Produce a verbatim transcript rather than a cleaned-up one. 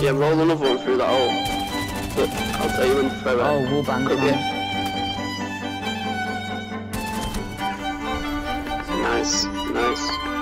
Yeah, roll another one through that hole. Look, I'll tell you when to throw it. Oh, wall bang Cook time. it. Nice, nice.